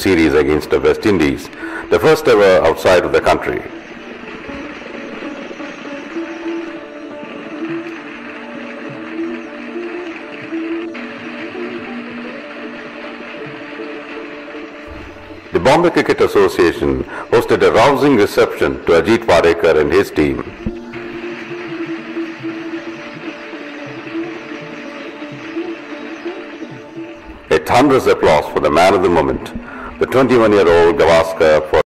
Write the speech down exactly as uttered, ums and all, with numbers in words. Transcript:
series against the West Indies, the first ever outside of the country. The Bombay Cricket Association hosted a rousing reception to Ajit Wadekar and his team. A thunderous applause for the man of the moment, the twenty-one-year-old Gavaskar, for